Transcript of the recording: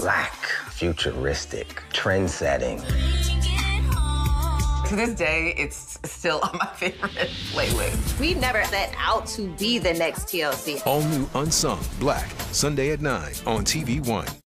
Blaque, futuristic, trend-setting. To this day, it's still on my favorite playlist. We never set out to be the next TLC. All new Unsung, Blaque, Sunday at 9 on TV One.